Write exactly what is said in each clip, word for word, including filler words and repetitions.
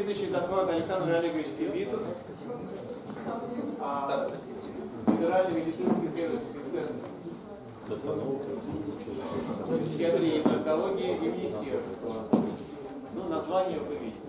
Следующий доклад Александр Олегович Киргизов. Федеральный медицинский исследовательский центр. Психиатрии, наркологии и медицинского. Ну, название вы видите.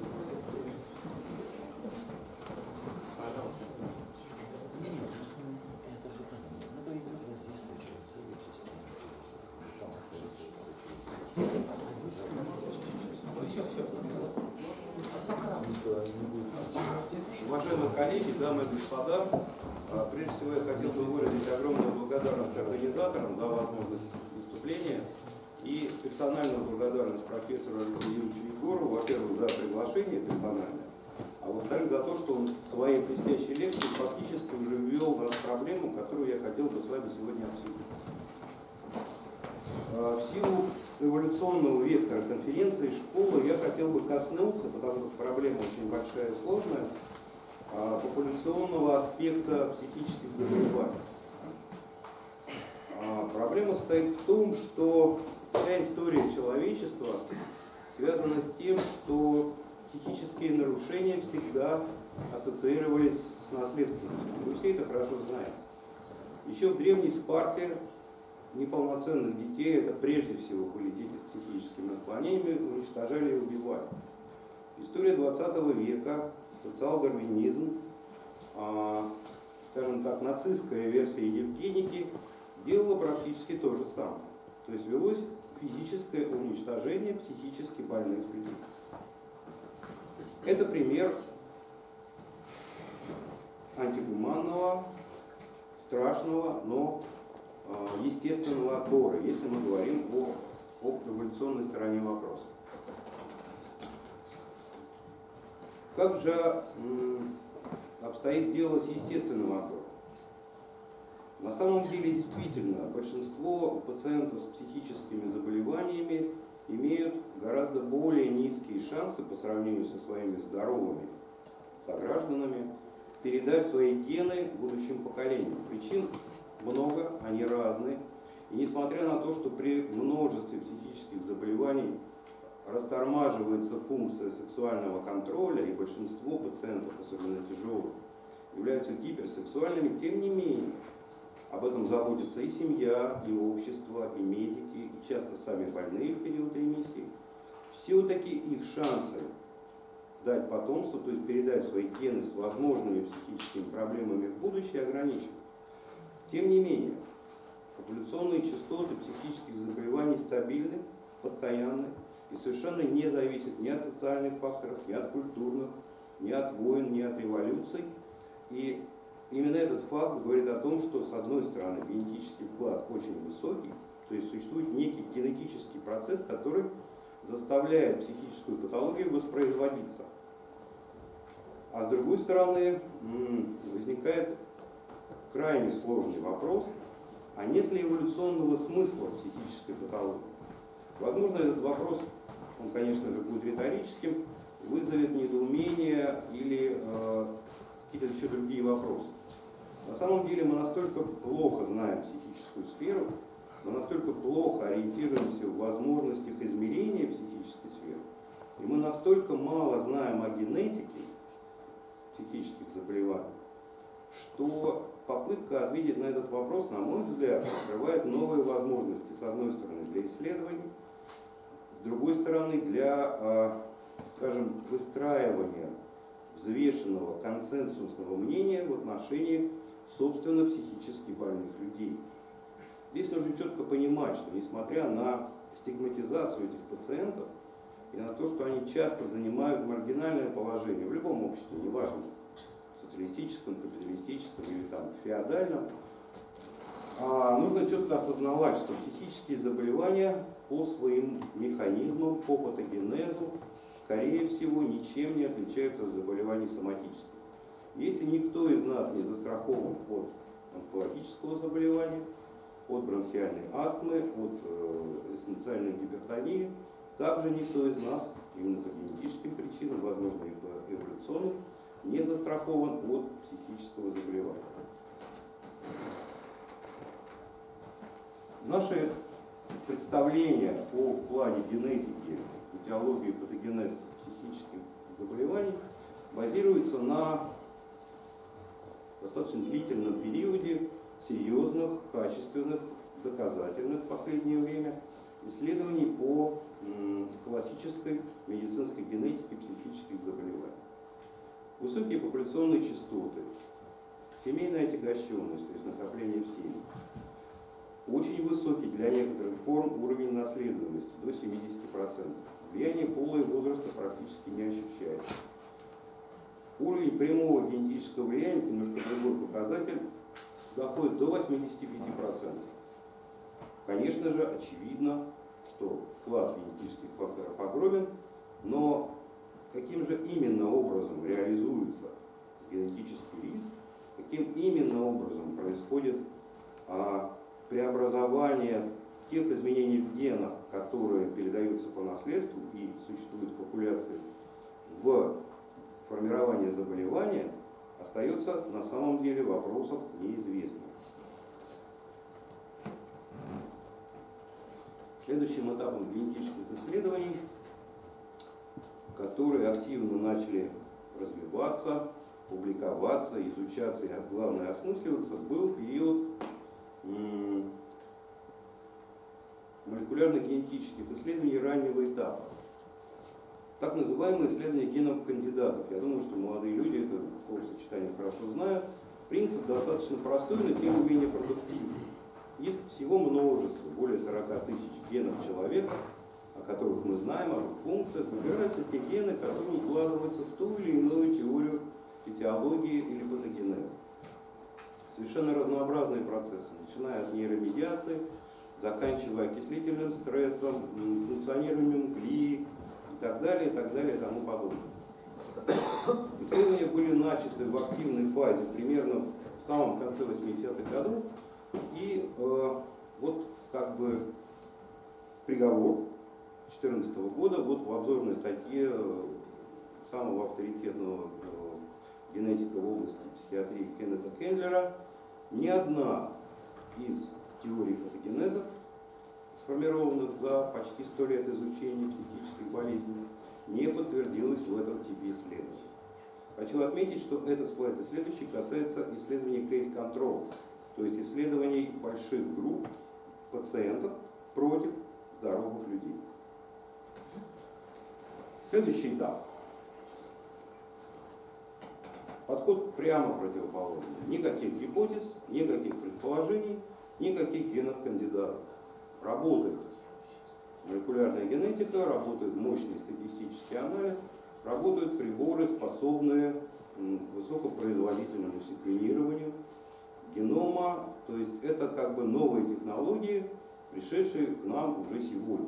Уважаемые коллеги, дамы и господа, прежде всего я хотел бы выразить огромную благодарность организаторам за возможность выступления и персональную благодарность профессору Юрьевичу Егорову, во-первых, за приглашение персональное, а во-вторых, за то, что он в своей блестящей лекции фактически уже ввел нас в проблему, которую я хотел бы с вами сегодня обсудить. В силу эволюционного вектора конференции школы я хотел бы коснуться, потому что проблема очень большая и сложная, популяционного аспекта психических заболеваний. Проблема состоит в том, что вся история человечества связана с тем, что психические нарушения всегда ассоциировались с наследственностью. Вы все это хорошо знаете. Еще в древней Спарте неполноценных детей, это прежде всего были дети с психическими отклонениями, уничтожали и убивали. История двадцатого века, социал-дарвинизм, а, скажем так, нацистская версия Евгеники делала практически то же самое. То есть велось физическое уничтожение психически больных людей. Это пример антигуманного, страшного, но естественного отбора, если мы говорим о, об эволюционной стороне вопроса. Как же обстоит дело с естественным отбором? На самом деле, действительно, большинство пациентов с психическими заболеваниями имеют гораздо более низкие шансы по сравнению со своими здоровыми согражданами передать свои гены будущим поколениям. Причин много, они разные. И несмотря на то, что при множестве психических заболеваний растормаживается функция сексуального контроля, и большинство пациентов, особенно тяжелых, являются гиперсексуальными, тем не менее, об этом заботится и семья, и общество, и медики, и часто сами больные в период ремиссии. Все-таки их шансы дать потомство, то есть передать свои гены с возможными психическими проблемами в будущее, ограничены. Тем не менее, популяционные частоты психических заболеваний стабильны, постоянны и совершенно не зависят ни от социальных факторов, ни от культурных, ни от войн, ни от революций. И именно этот факт говорит о том, что, с одной стороны, генетический вклад очень высокий, то есть существует некий генетический процесс, который заставляет психическую патологию воспроизводиться. А с другой стороны, возникает крайне сложный вопрос, а нет ли эволюционного смысла психической патологии? Возможно, этот вопрос, он, конечно же, будет риторическим, вызовет недоумение или э, какие-то еще другие вопросы. На самом деле мы настолько плохо знаем психическую сферу, мы настолько плохо ориентируемся в возможностях измерения психической сферы, и мы настолько мало знаем о генетике психических заболеваний, что попытка ответить на этот вопрос, на мой взгляд, открывает новые возможности, с одной стороны, для исследований, с другой стороны, для, скажем, выстраивания взвешенного консенсусного мнения в отношении, собственно, психически больных людей. Здесь нужно четко понимать, что несмотря на стигматизацию этих пациентов и на то, что они часто занимают маргинальное положение в любом обществе, неважно, социалистическом, капиталистическом или там феодальном, а нужно четко осознавать, что психические заболевания по своим механизмам, по патогенезу, скорее всего, ничем не отличаются от заболеваний соматических. Если никто из нас не застрахован от онкологического заболевания, от бронхиальной астмы, от э, эссенциальной гипертонии, также никто из нас, именно по генетическим причинам, возможно, и по эволюционным, не застрахован от психического заболевания. Наши представления о вкладе генетики, этиологии, патогенез психических заболеваний базируется на достаточно длительном периоде серьезных, качественных, доказательных в последнее время исследований по классической медицинской генетике психических заболеваний. Высокие популяционные частоты, семейная отягощенность, то есть накопление в семье, очень высокий для некоторых форм уровень наследуемости, до семидесяти процентов. Влияние пола и возраста практически не ощущается. Уровень прямого генетического влияния, немножко другой показатель, доходит до восьмидесяти пяти процентов. Конечно же, очевидно, что вклад генетических факторов огромен, но каким же именно образом реализуется генетический риск, каким именно образом происходит а, преобразование тех изменений в генах, которые передаются по наследству и существуют в популяции, в формирование заболевания, остается на самом деле вопросом неизвестным. Следующим этапом генетических исследований, которые активно начали развиваться, публиковаться, изучаться и, главное, осмысливаться, был период молекулярно-генетических исследований раннего этапа. Так называемые исследования генов кандидатов. Я думаю, что молодые люди это словосочетание хорошо знают. Принцип достаточно простой, но тем не менее продуктивный. Из всего множества, более сорока тысяч генов человека, о которых мы знаем, об их функциях, выбираются те гены, которые укладываются в ту или иную теорию этиологии или патогенеза. Совершенно разнообразные процессы, начиная от нейромедиации, заканчивая окислительным стрессом, функционированием глии и так далее, и так далее, и тому подобное. Исследования были начаты в активной фазе примерно в самом конце восьмидесятых годов, и э, вот как бы приговор две тысячи четырнадцатого года вот в обзорной статье самого авторитетного э, генетика в области психиатрии Кеннета Кендлера: ни одна из теорий патогенеза, сформированных за почти сто лет изучения психических болезней, не подтвердилась в этом типе исследований. Хочу отметить, что этот слайд и следующий касается исследований кейс-контрол, то есть исследований больших групп пациентов против здоровых людей. Следующий этап. Подход прямо противоположный. Никаких гипотез, никаких предположений, никаких генов-кандидатов. Работает молекулярная генетика, работает мощный статистический анализ, работают приборы, способные к высокопроизводительному секвенированию генома. То есть это как бы новые технологии, пришедшие к нам уже сегодня.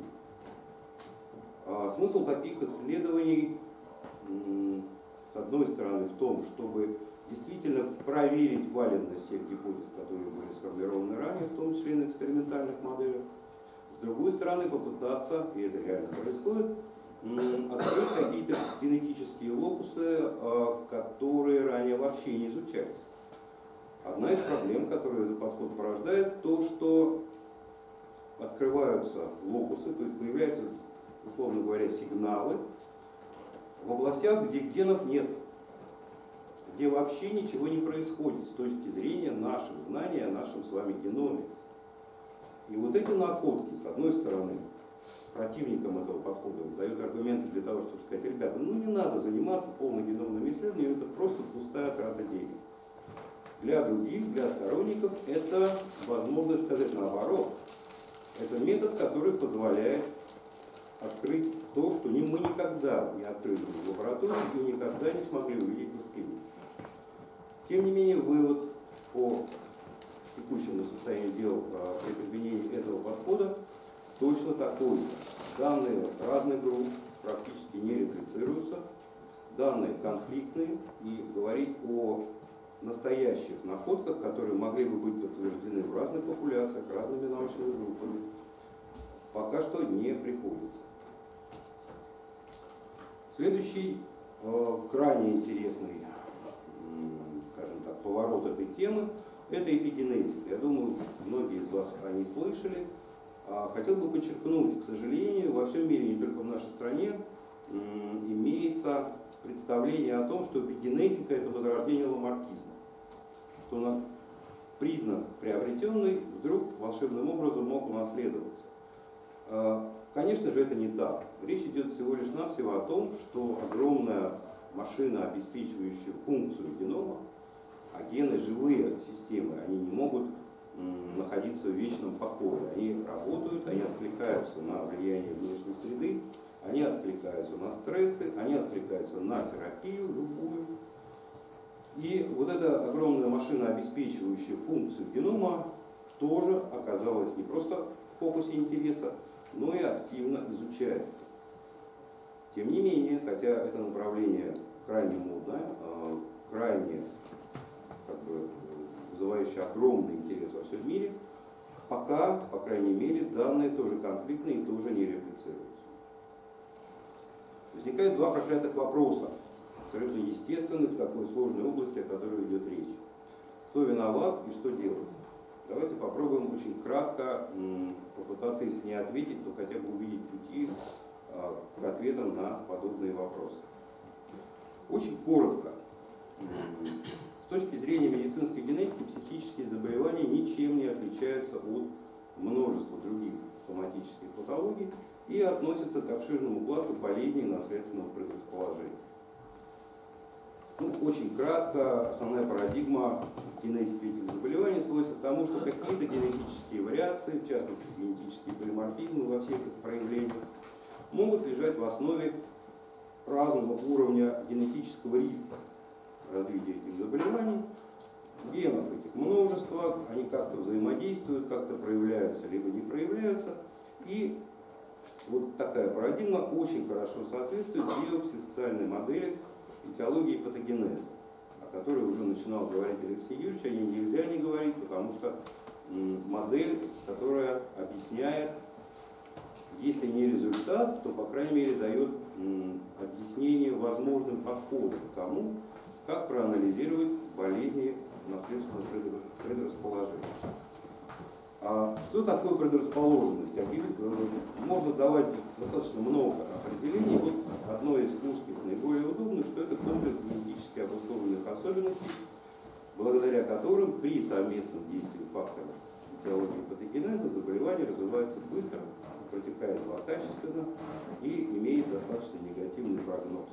А смысл таких исследований, с одной стороны, в том, чтобы действительно проверить валидность всех гипотез, которые были сформированы ранее, в том числе на экспериментальных моделях. С другой стороны, попытаться, и это реально происходит, открыть какие-то генетические локусы, которые ранее вообще не изучались. Одна из проблем, которую этот подход порождает, то, что открываются локусы, то есть появляются, условно говоря, сигналы в областях, где генов нет, где вообще ничего не происходит с точки зрения наших знаний о нашем с вами геноме. И вот эти находки, с одной стороны, противникам этого подхода дают аргументы для того, чтобы сказать: ребята, ну не надо заниматься полногеномными исследованиями, это просто пустая трата денег. Для других, для сторонников, это, возможно сказать наоборот, это метод, который позволяет открыть то, что мы никогда не открыли в лаборатории и никогда не смогли увидеть в клинике. Тем не менее, вывод по текущему состоянию дел при применении этого подхода точно такой же. Данные разных групп практически не реплицируются, данные конфликтные, и говорить о настоящих находках, которые могли бы быть подтверждены в разных популяциях, разными научными группами, пока что не приходится. Следующий э, крайне интересный, скажем так, поворот этой темы — это эпигенетика. Я думаю, многие из вас о ней слышали. Хотел бы подчеркнуть, к сожалению, во всем мире, не только в нашей стране, имеется представление о том, что эпигенетика – это возрождение ламаркизма, что на признак приобретенный вдруг волшебным образом мог унаследоваться. Конечно же, это не так. Речь идет всего лишь навсего о том, что огромная машина, обеспечивающая функцию генома, а гены живые системы, они не могут находиться в вечном покое. Они работают, они откликаются на влияние внешней среды, они откликаются на стрессы, они откликаются на терапию любую. И вот эта огромная машина, обеспечивающая функцию генома, тоже оказалась не просто в фокусе интереса, но и активно изучается. Тем не менее, хотя это направление крайне модное, крайне как бы, вызывающее огромный интерес во всем мире, пока, по крайней мере, данные тоже конфликтные и тоже не рефлексируются. Возникает два проклятых вопроса, совершенно естественных в такой сложной области, о которой идет речь. Кто виноват и что делать? Давайте попробуем очень кратко попытаться, если не ответить, то хотя бы увидеть пути к ответам на подобные вопросы. Очень коротко. С точки зрения медицинской генетики, психические заболевания ничем не отличаются от множества других соматических патологий и относятся к обширному классу болезней наследственного предрасположения. Ну, очень кратко, основная парадигма генетики этих заболеваний сводится к тому, что какие-то генетические вариации, в частности генетические полиморфизмы во всех их проявлениях, могут лежать в основе разного уровня генетического риска развития этих заболеваний. Генов этих множество, они как-то взаимодействуют, как-то проявляются, либо не проявляются. И вот такая парадигма очень хорошо соответствует биопсихосоциальной модели этиологии патогенеза, о которой уже начинал говорить Алексей Юрьевич. О ней нельзя не говорить, потому что модель, которая объясняет, если не результат, то, по крайней мере, дает объяснение возможным подходам к тому, как проанализировать болезни наследственного предрасположения. А что такое предрасположенность? Можно давать достаточно много определений. Вот одно из узких, наиболее удобных, что это комплекс генетически обусловленных особенностей, благодаря которым при совместном действии факторов этиологии патогенеза заболевание развивается быстро, протекает злокачественно и имеет достаточно негативный прогноз.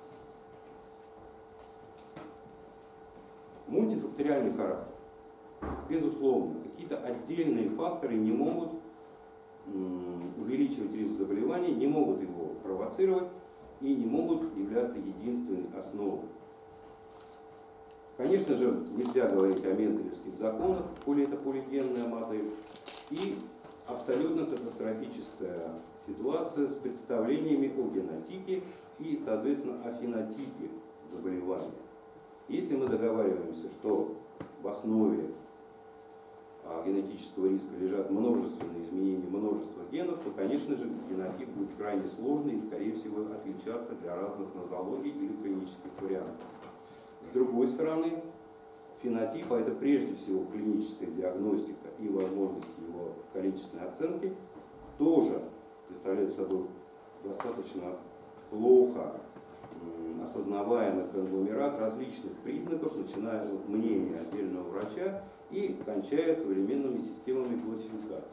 Мультифакториальный характер. Безусловно, какие-то отдельные факторы не могут увеличивать риск заболевания, не могут его провоцировать и не могут являться единственной основой. Конечно же, нельзя говорить о менделевских законах, коли это полигенная модель, и абсолютно катастрофическая ситуация с представлениями о генотипе и, соответственно, о фенотипе заболевания. Если мы договариваемся, что в основе генетического риска лежат множественные изменения множества генов, то, конечно же, генотип будет крайне сложный и, скорее всего, отличаться для разных нозологий или клинических вариантов. С другой стороны, фенотип, а это прежде всего клиническая диагностика и возможности его количественной оценки, тоже представляет собой достаточно плохо осознаваемый конгломерат различных признаков, начиная от мнения отдельного врача и кончая современными системами классификации.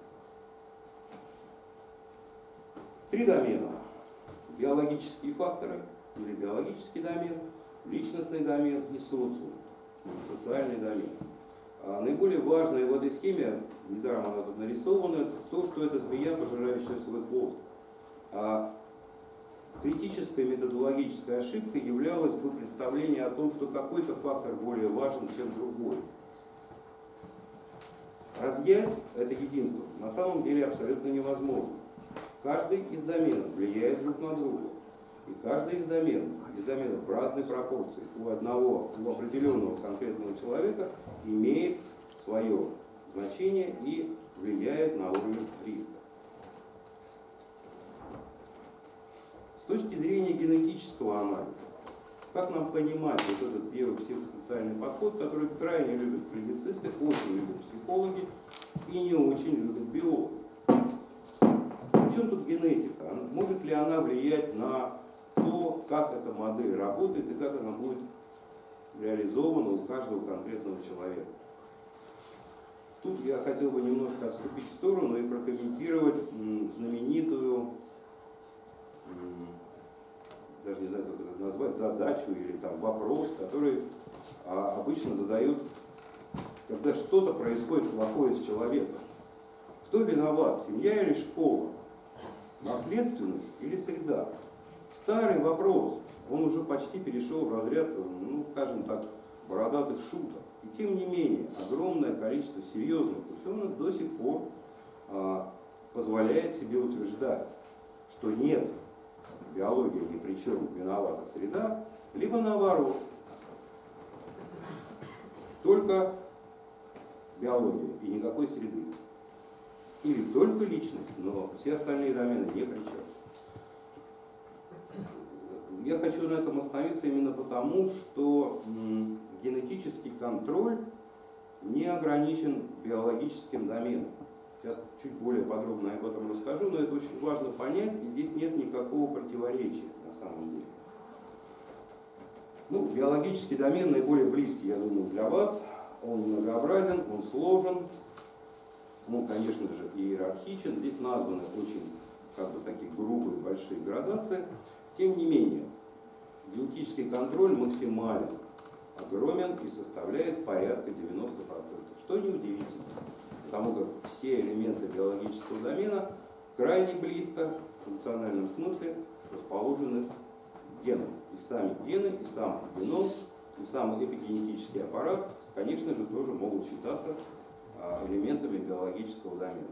Три домена. Биологические факторы или биологический домен, личностный домен и социум, социальный домен. А наиболее важное в этой схеме, недаром она тут нарисована, то, что это змея, пожирающая свой хвост. А критической методологической ошибкой являлось бы представление о том, что какой-то фактор более важен, чем другой. Разъять это единство на самом деле абсолютно невозможно. Каждый из доменов влияет друг на друга. И каждый из доменов, из доменов в разной пропорции у одного, у определенного конкретного человека имеет свое значение и влияет на уровень риска. С точки зрения генетического анализа, как нам понимать вот этот биопсихосоциальный подход, который крайне любят клиницисты, очень любят психологи и не очень любят биологи? В чем тут генетика? Может ли она влиять на то, как эта модель работает и как она будет реализована у каждого конкретного человека. Тут я хотел бы немножко отступить в сторону и прокомментировать знаменитую, даже не знаю, как это назвать, задачу или там вопрос, который а, обычно задают, когда что-то происходит плохое с человеком. Кто виноват, семья или школа? Наследственность или среда? Старый вопрос, он уже почти перешел в разряд, ну, скажем так, бородатых шуток. И тем не менее, огромное количество серьезных ученых до сих пор а, позволяет себе утверждать, что нет, биология ни при чем, виновата среда, либо наоборот, только биология и никакой среды. Или только личность, но все остальные домены ни при чем. Я хочу на этом остановиться именно потому, что м, генетический контроль не ограничен биологическим доменом. Сейчас чуть более подробно об этом расскажу, но это очень важно понять, и здесь нет никакого противоречия на самом деле. Ну, биологический домен наиболее близкий, я думаю, для вас. Он многообразен, он сложен, ну, конечно же, иерархичен. Здесь названы очень, как бы, такие грубые, большие градации. Тем не менее, генетический контроль максимален, огромен и составляет порядка девяноста процентов, что неудивительно, потому как все элементы биологического домена крайне близко, в функциональном смысле, расположены к генам. И сами гены, и сам геном, и сам эпигенетический аппарат, конечно же, тоже могут считаться элементами биологического домена.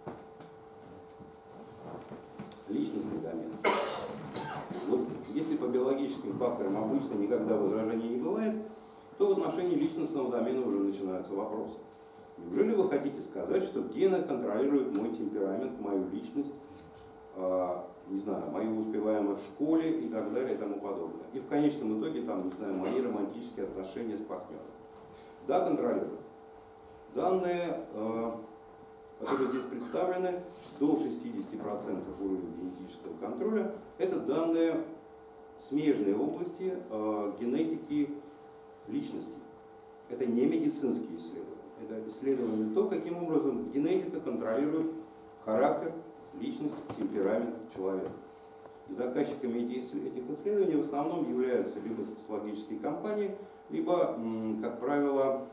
Личностный домен. Вот если по биологическим факторам обычно никогда возражений не бывает, то в отношении личностного домена уже начинаются вопросы. Неужели вы хотите сказать, что гены контролируют мой темперамент, мою личность, э, не знаю, мою успеваемость в школе и так далее и тому подобное? И в конечном итоге, там, не знаю, мои романтические отношения с партнером. Да, контролируют. Данные, э, которые здесь представлены, до шестидесяти процентов уровня генетического контроля, это данные смежной области э, генетики личности. Это не медицинские исследования. Это исследование то, каким образом генетика контролирует характер, личность, темперамент человека. И заказчиками этих исследований в основном являются либо социологические компании, либо, как правило,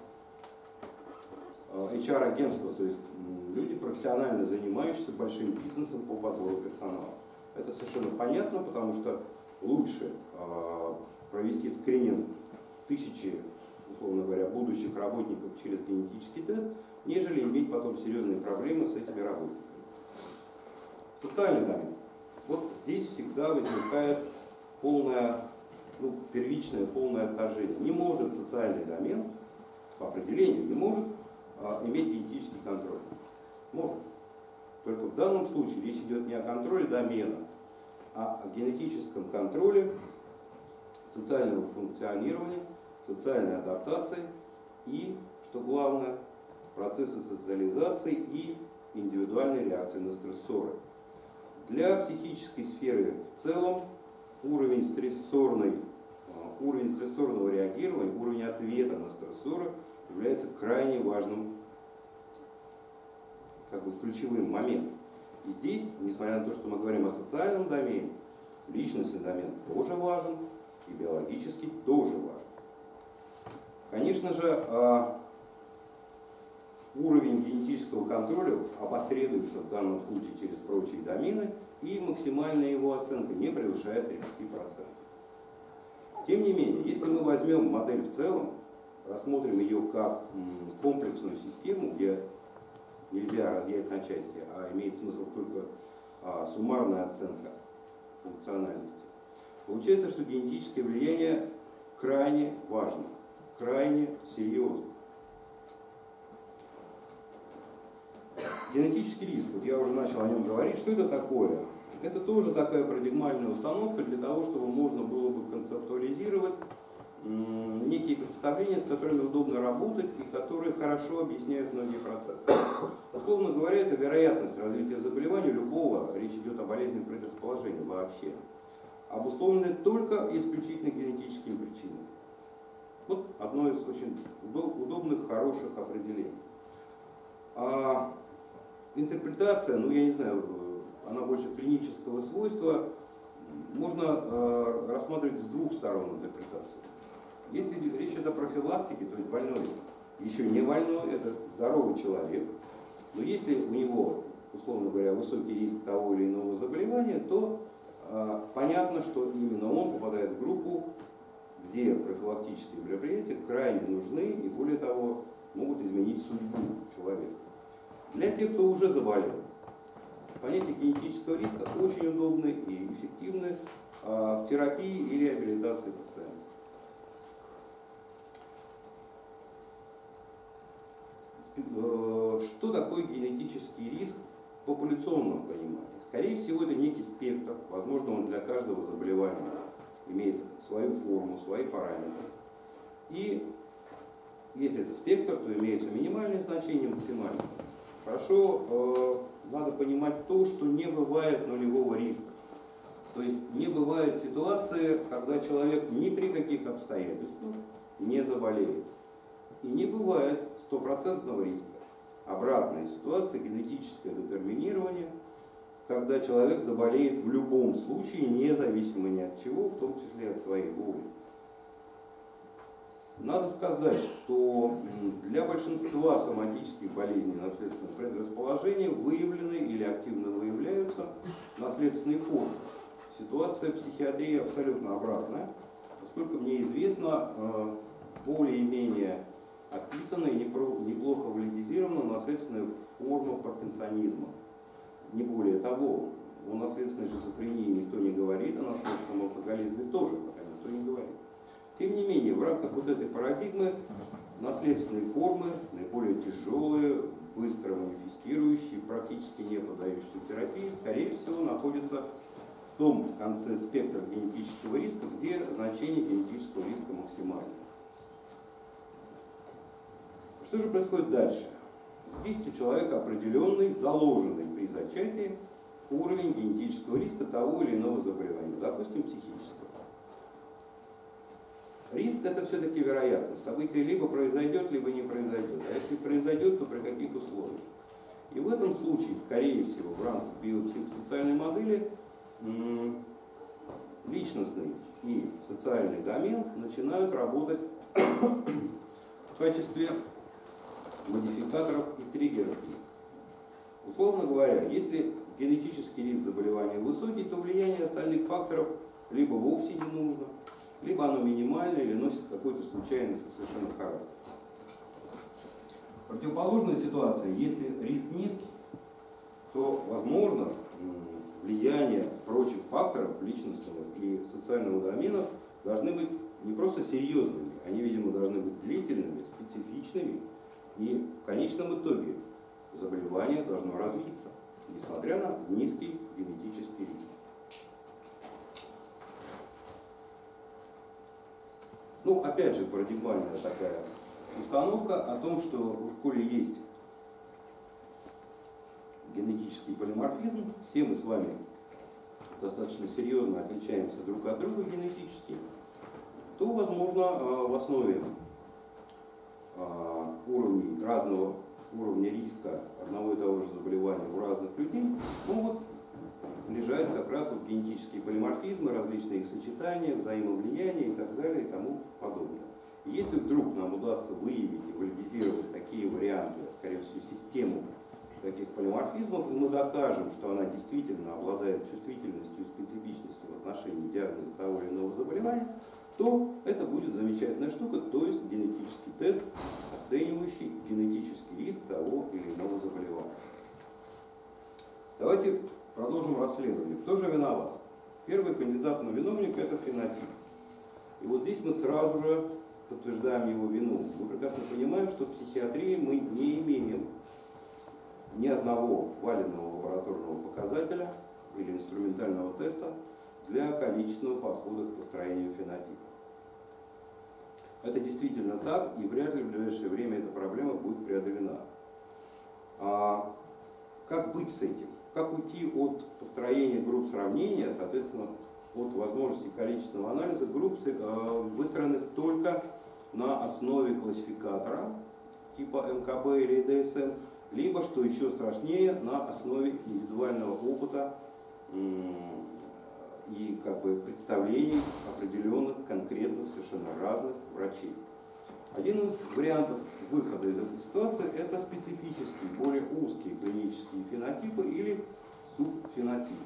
эйч ар-агентства, то есть люди, профессионально занимающиеся большим бизнесом по подбору персонала. Это совершенно понятно, потому что лучше провести скрининг тысячи, условно говоря, будущих работников через генетический тест, нежели иметь потом серьезные проблемы с этими работниками. Социальный домен. Вот здесь всегда возникает полное, ну, первичное полное отторжение. Не может социальный домен, по определению, не может а, иметь генетический контроль. Может. Только в данном случае речь идет не о контроле домена, а о генетическом контроле социального функционирования, социальной адаптации и, что главное, процесса социализации и индивидуальной реакции на стрессоры. Для психической сферы в целом уровень, стрессорной, уровень стрессорного реагирования, уровень ответа на стрессоры является крайне важным, как бы, ключевым моментом. И здесь, несмотря на то, что мы говорим о социальном домене, личностный домен тоже важен, и биологический тоже важен. Конечно же, уровень генетического контроля обосредуется в данном случае через прочие домены, и максимальная его оценка не превышает тридцати процентов. Тем не менее, если мы возьмем модель в целом, рассмотрим ее как комплексную систему, где нельзя разъять на части, а имеет смысл только суммарная оценка функциональности, получается, что генетическое влияние крайне важно, крайне серьезно. Генетический риск, вот я уже начал о нем говорить, что это такое? Это тоже такая парадигмальная установка для того, чтобы можно было бы концептуализировать некие представления, с которыми удобно работать и которые хорошо объясняют многие процессы. Условно говоря, это вероятность развития заболевания любого, речь идет о болезненном предрасположении вообще, обусловленные только исключительно генетическими причинами. Вот одно из очень удобных, хороших определений. А интерпретация, ну я не знаю, она больше клинического свойства, можно э, рассматривать с двух сторон интерпретацию. Если речь идет о профилактике, то есть больной еще не больной, это здоровый человек, но если у него, условно говоря, высокий риск того или иного заболевания, то э, понятно, что именно он попадает в группу, где профилактические мероприятия крайне нужны и, более того, могут изменить судьбу человека. Для тех, кто уже заболел, понятие генетического риска очень удобно и эффективно в терапии и реабилитации пациента. Что такое генетический риск в популяционном понимании? Скорее всего, это некий спектр, возможно, он для каждого заболевания имеет свою форму, свои параметры. И если это спектр, то имеются минимальные значения, максимальные. Хорошо, э, надо понимать то, что не бывает нулевого риска. То есть не бывает ситуации, когда человек ни при каких обстоятельствах не заболеет. И не бывает стопроцентного риска. Обратная ситуация, генетическое детерминирование, когда человек заболеет в любом случае, независимо ни от чего, в том числе от своей воли. Надо сказать, что для большинства соматических болезней наследственных предрасположений выявлены или активно выявляются наследственные формы. Ситуация в психиатрии абсолютно обратная, поскольку мне известно, более-менее описана и неплохо валидизирована наследственная форма паркинсонизма. Не более того, о наследственной шизофрении никто не говорит, о наследственном алкоголизме тоже пока никто не говорит. Тем не менее, в рамках вот этой парадигмы наследственные формы, наиболее тяжелые, быстро манифестирующие, практически не поддающиеся терапии, скорее всего, находятся в том конце спектра генетического риска, где значение генетического риска максимально. Что же происходит дальше? Есть у человека определенный, заложенный при зачатии уровень генетического риска того или иного заболевания, допустим, психического. Риск — это все-таки вероятность. Событие либо произойдет, либо не произойдет. А если произойдет, то при каких условиях? И в этом случае, скорее всего, в рамках биопсихосоциальной модели личностный и социальный домен начинают работать в качестве модификаторов и триггеров риска. Условно говоря, если генетический риск заболевания высокий, то влияние остальных факторов либо вовсе не нужно, либо оно минимальное или носит какой-то случайный совершенно характер. Противоположная ситуация, если риск низкий, то возможно влияние прочих факторов личностного и социального домена должны быть не просто серьезными, они, видимо, должны быть длительными, специфичными, и в конечном итоге заболевание должно развиться, несмотря на низкий генетический риск. Ну, опять же, парадигмальная такая установка о том, что в школе есть генетический полиморфизм, все мы с вами достаточно серьезно отличаемся друг от друга генетически, то, возможно, в основе уровней разного уровня риска одного и того же заболевания у разных людей могут лежать как раз вот генетические полиморфизмы, различные их сочетания, взаимовлияния и так далее и тому подобное. И если вдруг нам удастся выявить и валидизировать такие варианты, скорее всего, систему таких полиморфизмов, и мы докажем, что она действительно обладает чувствительностью и специфичностью в отношении диагноза того или иного заболевания, то это будет замечательная штука, то есть генетический тест, оценивающий генетический риск того или иного заболевания. Давайте продолжим расследование. Кто же виноват? Первый кандидат на виновника — это фенотип. И вот здесь мы сразу же подтверждаем его вину. Мы прекрасно понимаем, что в психиатрии мы не имеем ни одного валидного лабораторного показателя или инструментального теста для количественного подхода к построению фенотипа. Это действительно так, и вряд ли в ближайшее время эта проблема будет преодолена. А как быть с этим? Как уйти от построения групп сравнения, соответственно, от возможности количественного анализа групп, выстроенных только на основе классификатора типа эм ка бэ или дэ эс эм, либо, что еще страшнее, на основе индивидуального опыта и как бы представлений определенных, конкретных, совершенно разных врачей. Один из вариантов выхода из этой ситуации – это специфические, более узкие клинические фенотипы или субфенотипы.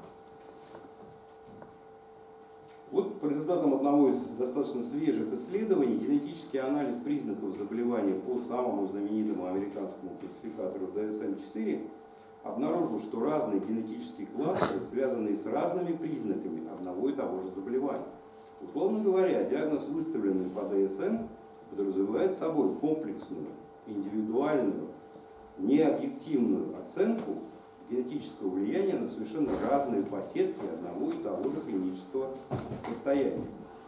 Вот по результатам одного из достаточно свежих исследований генетический анализ признаков заболевания по самому знаменитому американскому классификатору дэ эс эм четыре обнаружил, что разные генетические кластеры связаны с разными признаками одного и того же заболевания. Условно говоря, диагноз, выставленный по дэ эс эм, подразумевает собой комплексную, индивидуальную, необъективную оценку генетического влияния на совершенно разные фасетки одного и того же клинического состояния.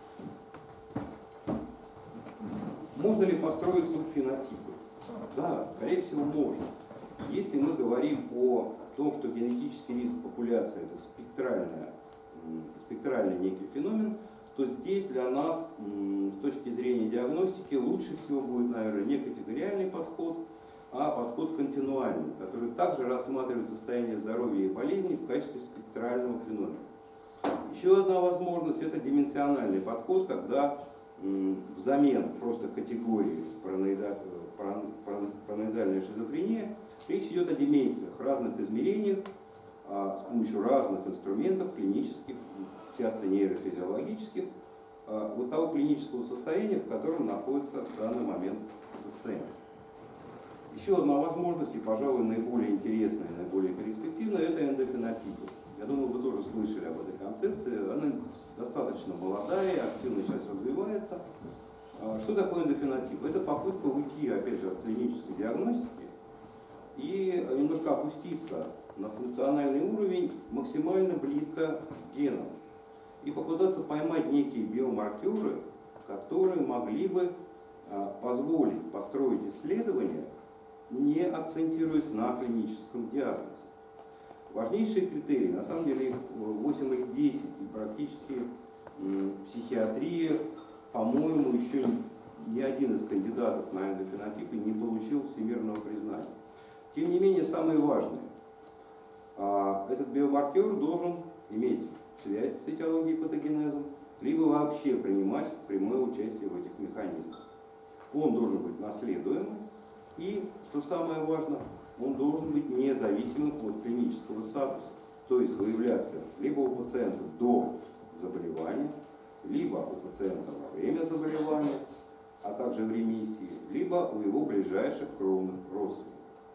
Можно ли построить субфенотипы? Да, скорее всего, можно. Если мы говорим о том, что генетический риск популяции – это спектральная, спектральный некий феномен, то здесь для нас, с точки зрения диагностики, лучше всего будет, наверное, не категориальный подход, а подход континуальный, который также рассматривает состояние здоровья и болезни в качестве спектрального феномена. Еще одна возможность – это дименsionальный подход, когда взамен просто категории параноидальная шизофрения речь идет о дименсиях, разных измерениях с помощью разных инструментов клинических, часто нейрофизиологических, вот того клинического состояния, в котором находится в данный момент пациент. Еще одна возможность, и, пожалуй, наиболее интересная, наиболее перспективная, это эндофенотипы. Я думаю, вы тоже слышали об этой концепции. Она достаточно молодая, активно сейчас развивается. Что такое эндофенотип? Это попытка уйти, опять же, от клинической диагностики и немножко опуститься на функциональный уровень максимально близко к генам. И попытаться поймать некие биомаркеры, которые могли бы позволить построить исследования, не акцентируясь на клиническом диагнозе. Важнейшие критерии, на самом деле их восемь или десять, и практически психиатрия, по-моему, еще ни один из кандидатов на эндофенотипы не получил всемирного признания. Тем не менее, самое важное, этот биомаркер должен иметь связь с этиологией патогенезом, либо вообще принимать прямое участие в этих механизмах. Он должен быть наследуемым и, что самое важное, он должен быть независимым от клинического статуса, то есть выявляться либо у пациента до заболевания, либо у пациента во время заболевания, а также в ремиссии, либо у его ближайших кровных родственников.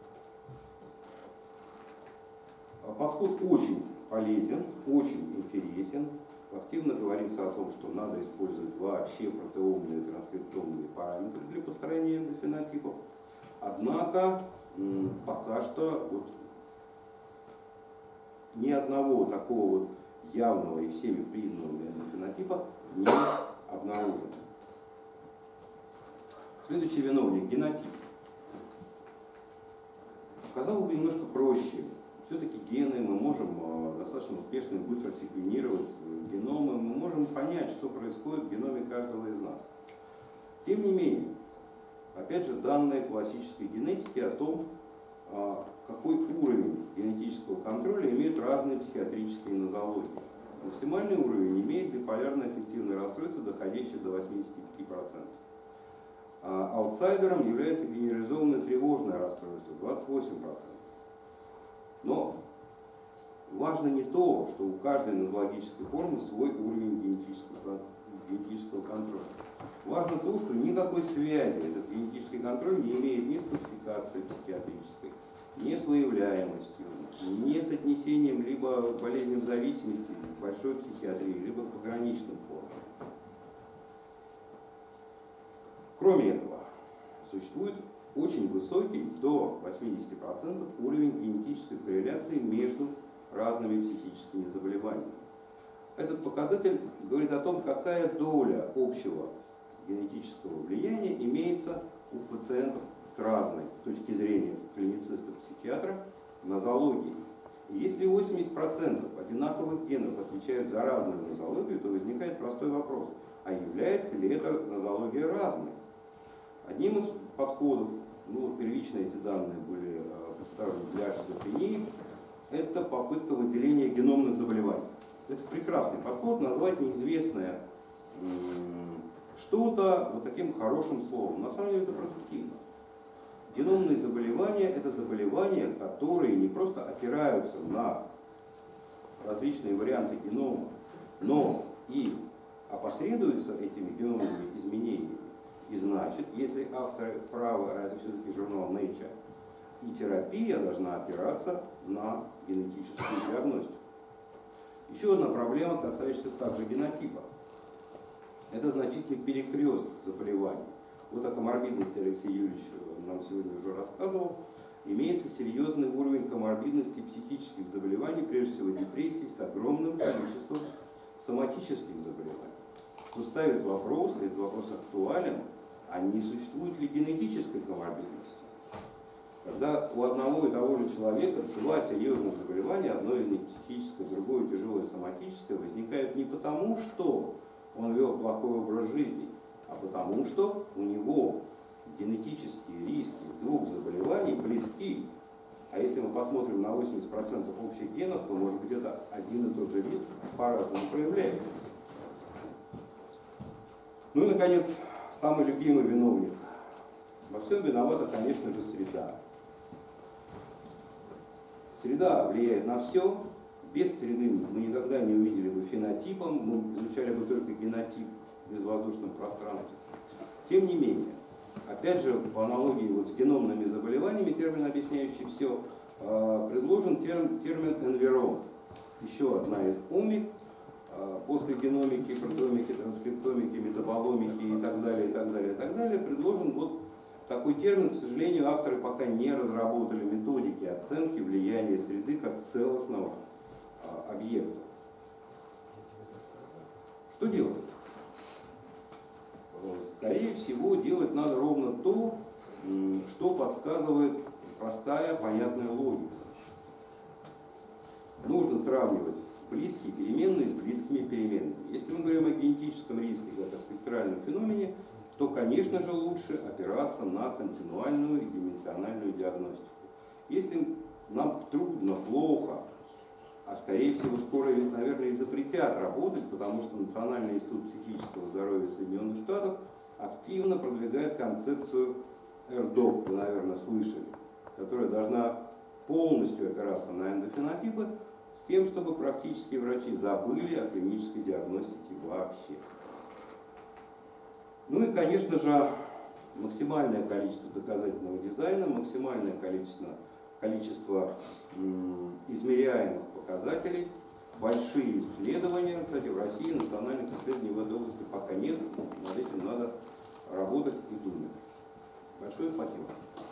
Подход очень полезен, очень интересен. Активно говорится о том, что надо использовать вообще протеомные и транскриптомные параметры для построения эндофенотипов. Однако пока что вот ни одного такого вот явного и всеми признанного эндофенотипа не обнаружено. Следующий виновник – генотип. Казалось бы, немножко проще. Все-таки гены мы можем достаточно успешно и быстро секвенировать геномы, мы можем понять, что происходит в геноме каждого из нас. Тем не менее, опять же, данные классической генетики о том, какой уровень генетического контроля имеют разные психиатрические нозологии. Максимальный уровень имеет биполярное аффективное расстройство, доходящее до восьмидесяти пяти процентов. А аутсайдером является генерализованное тревожное расстройство, двадцать восемь процентов. Но важно не то, что у каждой нозологической формы свой уровень генетического, генетического контроля. Важно то, что никакой связи этот генетический контроль не имеет ни с классификацией психиатрической, ни с выявляемостью, ни с отнесением либо к болезням зависимости, к большой психиатрии, либо к пограничным формам. Кроме этого, существует очень высокий, до восьмидесяти процентов, уровень генетической корреляции между разными психическими заболеваниями. Этот показатель говорит о том, какая доля общего генетического влияния имеется у пациентов с разной, с точки зрения клинициста-психиатра, нозологией. И если восемьдесят процентов одинаковых генов отвечают за разную нозологию, то возникает простой вопрос, а является ли эта нозология разной? Одним из подходов, ну, первично эти данные были представлены для шизофрении, это попытка выделения геномных заболеваний. Это прекрасный подход, назвать неизвестное что-то вот таким хорошим словом. На самом деле это продуктивно. Геномные заболевания – это заболевания, которые не просто опираются на различные варианты генома, но и опосредуются этими геномными изменениями. И значит, если авторы правы, а это все-таки журнал Nature, и терапия должна опираться на генетическую диагностику. Еще одна проблема, касающаяся также генотипа. Это значительный перекрест заболеваний. Вот о коморбидности Алексей Юрьевич нам сегодня уже рассказывал. Имеется серьезный уровень коморбидности психических заболеваний, прежде всего депрессий, с огромным количеством соматических заболеваний. Что ставит вопрос, и этот вопрос актуален, а не существует ли генетической коморбидности? Когда у одного и того же человека два серьезных заболевания, одно из них психическое, другое тяжелое соматическое, возникают не потому, что он вел плохой образ жизни, а потому что у него генетические риски двух заболеваний близки. А если мы посмотрим на восемьдесят процентов общих генов, то может быть это один и тот же риск по-разному проявляется. Ну и, наконец, самый любимый виновник. Во всем виновата, конечно же, среда. Среда влияет на все. Без среды мы никогда не увидели бы фенотипа, мы изучали бы только генотип в безвоздушном пространстве. Тем не менее, опять же, по аналогии вот с геномными заболеваниями, термин, объясняющий все, предложен термин, термин environ. Еще одна из омик, после геномики, протеомики, транскриптомики, метаболомики и так далее, и так далее, и так далее, предложен вот такой термин. К сожалению, авторы пока не разработали методики оценки влияния среды как целостного объекта. Что делать? Скорее всего, делать надо ровно то, что подсказывает простая, понятная логика. Нужно сравнивать близкие переменные с близкими переменными. Если мы говорим о генетическом риске как о спектральном феномене, то, конечно же, лучше опираться на континуальную и дименsionальную диагностику. Если нам трудно, плохо, а скорее всего скоро, наверное, и запретят работать, потому что Национальный институт психического здоровья Соединенных Штатов активно продвигает концепцию эр доп, вы, наверное, слышали, которая должна полностью опираться на эндофенотипы, с тем, чтобы практические врачи забыли о клинической диагностике вообще. Ну и, конечно же, максимальное количество доказательного дизайна, максимальное количество, количество м, измеряемых показателей, большие исследования. Кстати, в России национальных исследований в этой области пока нет, над этим надо работать и думать. Большое спасибо.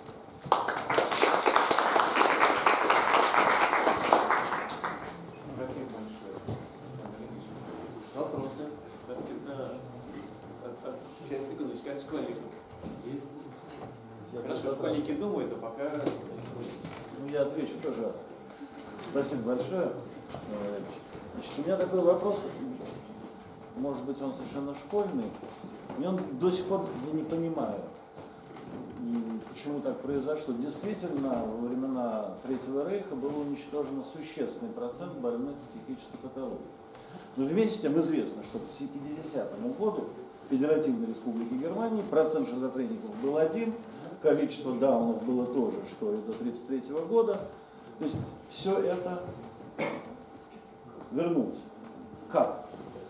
Спасибо большое. Вопросы? Как всегда, от, от, сейчас, секундочку, от школьников. Есть? Хорошо, школьники думают, а пока... Ну, я отвечу тоже. Спасибо большое. Значит, у меня такой вопрос, может быть, он совершенно школьный, но он до сих пор я не понимаю, почему так произошло. Действительно, во времена Третьего Рейха был уничтожен существенный процент больных психической патологией. Но вместе с тем известно, что к пятидесятому году в Федеративной Республике Германии процент шизофреников был один, количество даунов было то же, что и до тридцать третьего года. То есть все это вернулось. Как?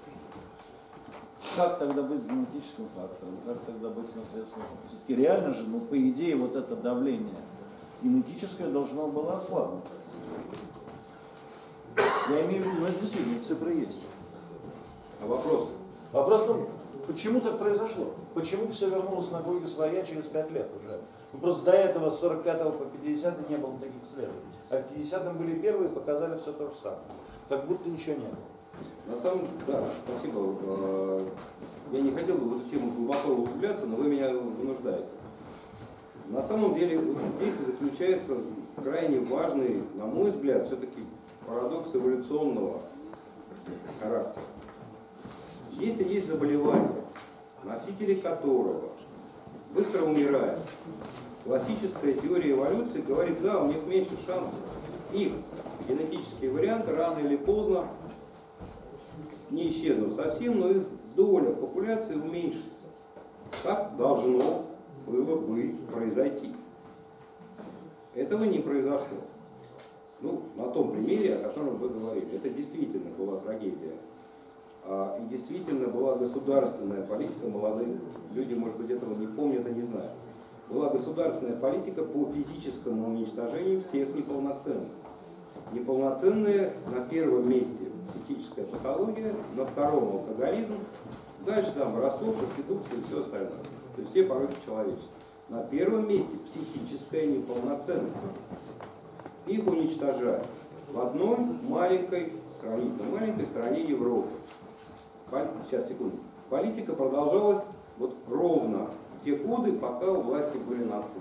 Как тогда быть с генетическим фактором? Как тогда быть с наследственным фактором? Все-таки реально же, ну, по идее, вот это давление генетическое должно было ослабнуть. Я имею в виду, ну, это действительно цифры есть. А вопрос? Вопрос в том, почему так произошло? Почему все вернулось на круги своя через пять лет уже? Ну, просто до этого, с сорок пятого по пятидесятый, не было таких исследований. А в пятидесятом были первые и показали все то же самое. Как будто ничего не было. На самом деле, да, спасибо. Я не хотел бы в эту тему глубоко углубляться, но вы меня вынуждаете. На самом деле, вот здесь заключается крайне важный, на мой взгляд, все-таки парадокс эволюционного характера. Если есть заболевание, носители которого быстро умирают, классическая теория эволюции говорит, да, у них меньше шансов, их генетические варианты рано или поздно не исчезнут совсем, но их доля в популяции уменьшится. Так должно было бы произойти. Этого не произошло. Ну, на том примере, о котором вы говорили, это действительно была трагедия. И действительно была государственная политика, молодые люди, может быть, этого не помнят и не знают. Была государственная политика по физическому уничтожению всех неполноценных. Неполноценные на первом месте психическая патология, на втором алкоголизм, дальше там воровство, проституция и все остальное. То есть все пороки человечества. На первом месте психическая неполноценность. Их уничтожают в одной маленькой, сравнительно маленькой стране Европы. Сейчас, секунду. Политика продолжалась вот ровно в те годы, пока у власти были нацисты.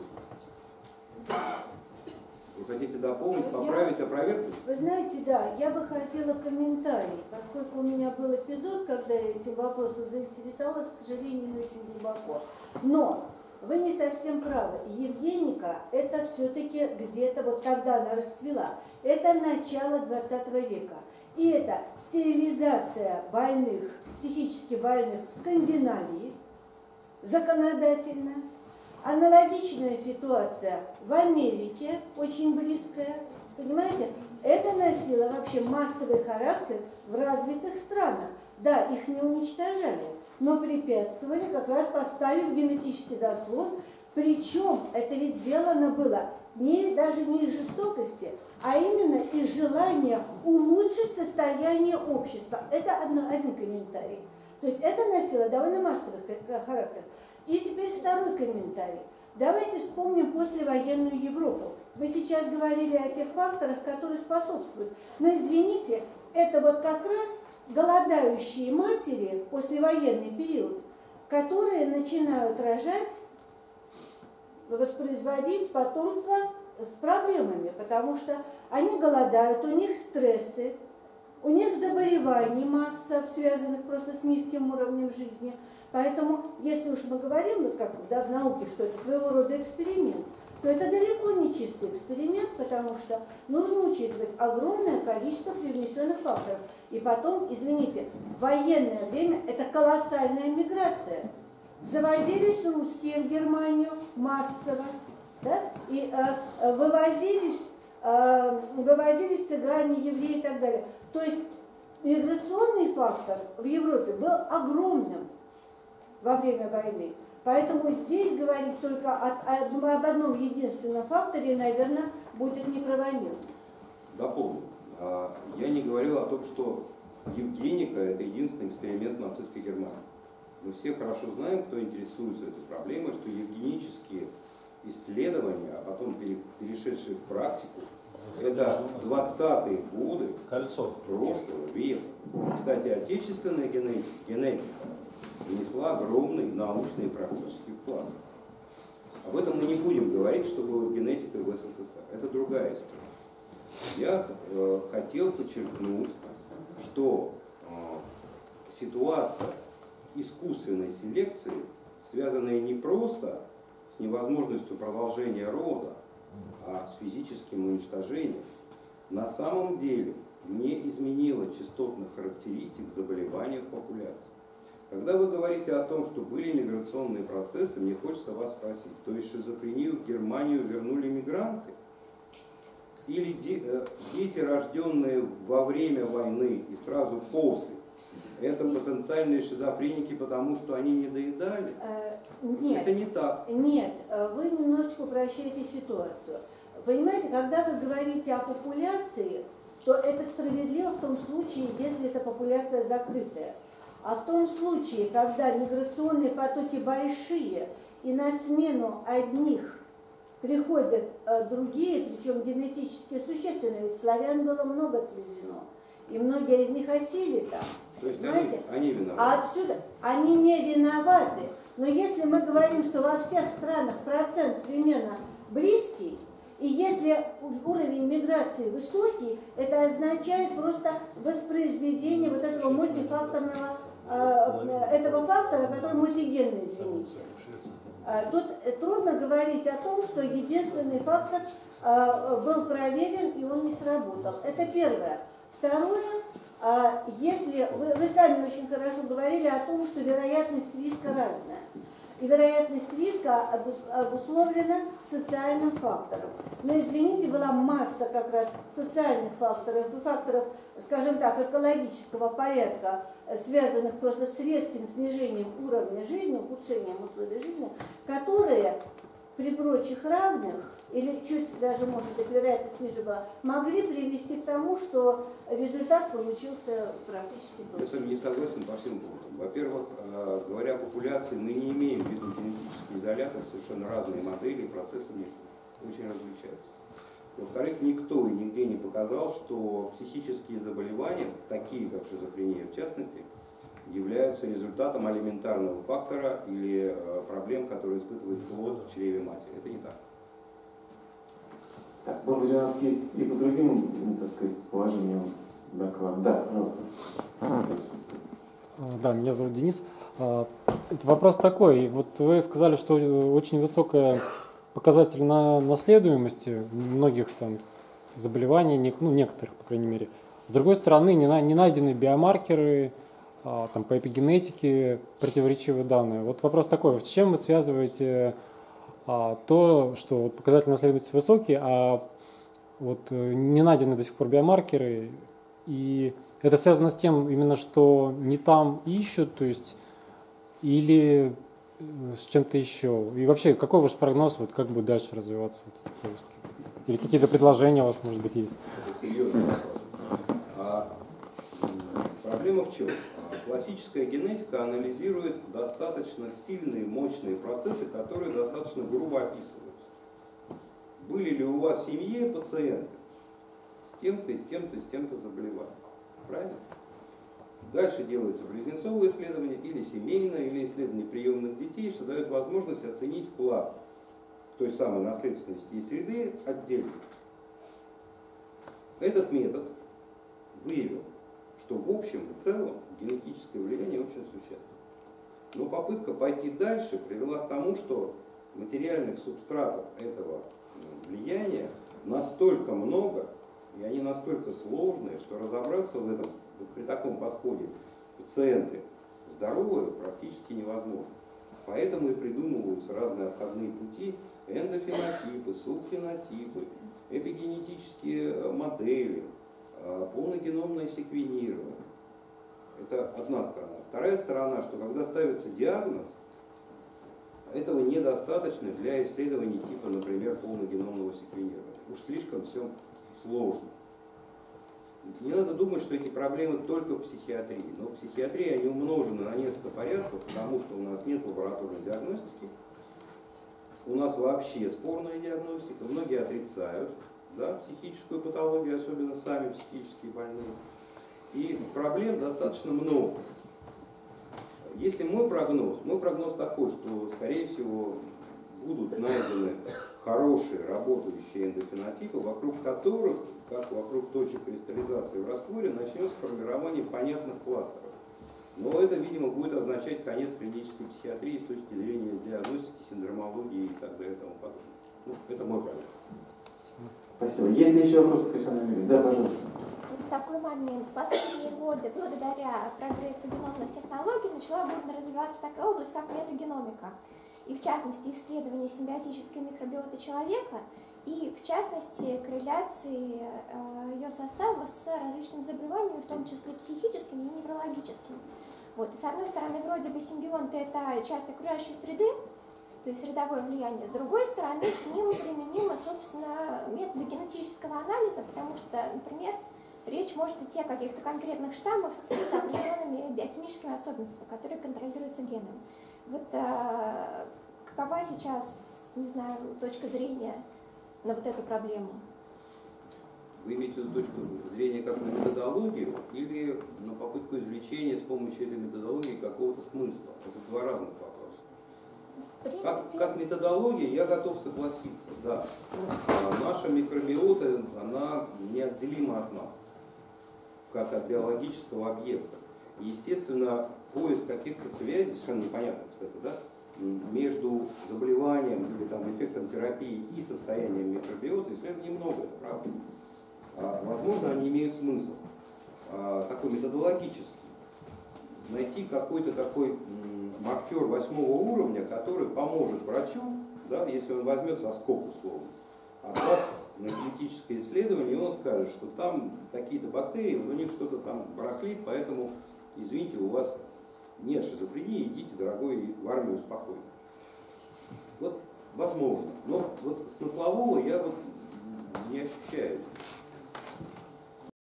Вы хотите дополнить, поправить, опровергнуть? Вы знаете, да, я бы хотела комментарий, поскольку у меня был эпизод, когда я этим вопросом заинтересовалась, к сожалению, не очень глубоко. Но вы не совсем правы. Евгеника – это все-таки где-то, вот когда она расцвела, это начало двадцатого века. И это стерилизация больных, психически больных в Скандинавии, законодательно. Аналогичная ситуация в Америке, очень близкая. Понимаете? Это носило вообще массовый характер в развитых странах. Да, их не уничтожали, но препятствовали, как раз поставив генетический заслон. Причем это ведь сделано было не, даже не из жестокости, а именно из желания улучшить состояние общества. Это одно, один комментарий. То есть это носило довольно массовый характер. И теперь второй комментарий. Давайте вспомним послевоенную Европу. Вы сейчас говорили о тех факторах, которые способствуют. Но извините, это вот как раз голодающие матери, послевоенный период, которые начинают рожать, воспроизводить потомство с проблемами, потому что они голодают, у них стрессы, у них заболеваний масса, связанных просто с низким уровнем жизни. Поэтому, если уж мы говорим, ну, как да, в науке, что это своего рода эксперимент, то это далеко не чистый эксперимент, потому что нужно учитывать огромное количество привнесенных факторов. И потом, извините, в военное время это колоссальная миграция. Завозились русские в Германию массово, да? И э, вывозились, э, вывозились цыгане, евреи и так далее. То есть миграционный фактор в Европе был огромным во время войны. Поэтому здесь говорить только о, о, об одном единственном факторе, наверное, будет неправомерно. Дополню. Я не говорил о том, что евгеника – это единственный эксперимент нацистской Германии. Мы все хорошо знаем, кто интересуется этой проблемой, что евгенические исследования, а потом перешедшие в практику, это двадцатые годы прошлого века. Кстати, отечественная генетика, генетика внесла огромный научный и практический вклад. Об этом мы не будем говорить, что было с генетикой в СССР. Это другая история. Я э, хотел подчеркнуть, что э, ситуация искусственной селекции, связанная не просто с невозможностью продолжения рода, а с физическим уничтожением, на самом деле не изменила частотных характеристик заболеваний в популяции. Когда вы говорите о том, что были миграционные процессы, мне хочется вас спросить, то есть шизофрению в Германию вернули мигранты? Или дети, рожденные во время войны и сразу после, это потенциальные шизофреники, потому что они не доедали? Нет, это не так. Нет, вы немножечко упрощаете ситуацию. Понимаете, когда вы говорите о популяции, то это справедливо в том случае, если эта популяция закрытая. А в том случае, когда миграционные потоки большие, и на смену одних приходят э, другие, причем генетически существенные, ведь славян было много сведено, и многие из них осели там. То есть понимаете? Они, они виноваты. А отсюда они не виноваты. Но если мы говорим, что во всех странах процент примерно близкий, И если уровень миграции высокий, это означает просто воспроизведение вот этого мультифакторного, этого фактора, который мультигенный, извините. Тут трудно говорить о том, что единственный фактор был проверен и он не сработал. Это первое. Второе, если вы, вы сами очень хорошо говорили о том, что вероятность риска разная. И вероятность риска обусловлена социальным фактором. Но, извините, была масса как раз социальных факторов и факторов, скажем так, экологического порядка, связанных просто с резким снижением уровня жизни, ухудшением условий жизни, которые при прочих равных, или чуть даже, может быть, вероятность ниже была, могли привести к тому, что результат получился практически тот же. Я с вами не согласен по всем пунктам. Во-первых, говоря о популяции, мы не имеем в виду генетический изолятор, совершенно разные модели, и процессы не очень различаются. Во-вторых, никто и нигде не показал, что психические заболевания, такие как шизофрения в частности, являются результатом алиментарного фактора или проблем, которые испытывает плод в чреве матери. Это не так. Так, может быть, у нас есть и по другим, так сказать, положениям доклад. Да, пожалуйста. Да, меня зовут Денис. Это вопрос такой. Вот вы сказали, что очень высокая показатель на наследуемости многих там заболеваний, ну, некоторых, по крайней мере. С другой стороны, не, на, не найдены биомаркеры, а, там, по эпигенетике противоречивые данные. Вот вопрос такой, с чем вы связываете а, то, что вот, показатель наследуемости высокий, а вот, не найдены до сих пор биомаркеры, и это связано с тем, именно что не там ищут, то есть, или с чем-то еще. И вообще, какой ваш прогноз, вот, как будет дальше развиваться этот поиск? Или какие-то предложения у вас, может быть, есть? Это серьезный вопрос. А, проблема в чем? Классическая генетика анализирует достаточно сильные, мощные процессы, которые достаточно грубо описываются. Были ли у вас в семье пациенты с тем-то, и с тем-то, и с тем-то заболеванием? Правильно? Дальше делается близнецовое исследование, или семейное, или исследование приемных детей, что дает возможность оценить вклад той самой наследственности и среды отдельно. Этот метод выявил, что в общем и целом генетическое влияние очень существенно. Но попытка пойти дальше привела к тому, что материальных субстратов этого влияния настолько много, и они настолько сложные, что разобраться в этом при таком подходе пациенты здоровые практически невозможно. Поэтому и придумываются разные обходные пути, эндофенотипы, субфенотипы, эпигенетические модели, полногеномное секвенирование. Это одна сторона. Вторая сторона, что когда ставится диагноз, этого недостаточно для исследований типа, например, полногеномного секвенирования. Уж слишком все сложно. Не надо думать, что эти проблемы только в психиатрии. Но в психиатрии они умножены на несколько порядков, потому что у нас нет лабораторной диагностики. У нас вообще спорная диагностика. Многие отрицают, да, психическую патологию, особенно сами психически больные. И проблем достаточно много. Если мой прогноз, мой прогноз такой, что, скорее всего, будут найдены хорошие работающие эндофенотипы, вокруг которых, как вокруг точек кристаллизации в растворе, начнется формирование понятных кластеров. Но это, видимо, будет означать конец клинической психиатрии с точки зрения диагностики, синдромологии и так далее и тому подобное. Ну, это мой прогноз. Спасибо. Есть ли еще вопросы к Александру Юрьевичу? Да, пожалуйста. Такой момент. В последние годы, благодаря прогрессу геномных технологий, начала бурно развиваться такая область, как метагеномика. И в частности, исследование симбиотической микробиоты человека, и в частности, корреляции ее состава с различными заболеваниями, в том числе психическими и неврологическими. Вот. И с одной стороны, вроде бы симбионты – это часть окружающей среды, то есть средовое влияние. С другой стороны, к ним применимы, собственно, методы генетического анализа, потому что, например, речь может идти о каких-то конкретных штаммах с какими-то определенными биохимическими особенностями, которые контролируются генами. Вот э, какова сейчас, не знаю, точка зрения на вот эту проблему? Вы имеете в виду точку зрения как на методологию или на попытку извлечения с помощью этой методологии какого-то смысла? Это два разных вопроса. принципе... Как, как методология я готов согласиться, да. А наша микробиота, она неотделима от нас, как от биологического объекта. И, естественно, поиск каких-то связей, совершенно непонятно, кстати, да, между заболеванием или там, эффектом терапии и состоянием микробиоты, исследований немного, это правда. А, возможно, они имеют смысл. А, такой методологический. Найти какой-то такой м, маркер восьмого уровня, который поможет врачу, да, если он возьмет соскоб условно, отдаст на генетическое исследование, и он скажет, что там какие-то бактерии, у них что-то там барахлит, поэтому, извините, у вас нет шизофрении, идите, дорогой, в армию спокойно. Вот возможно. Но вот смыслового я вот не ощущаю.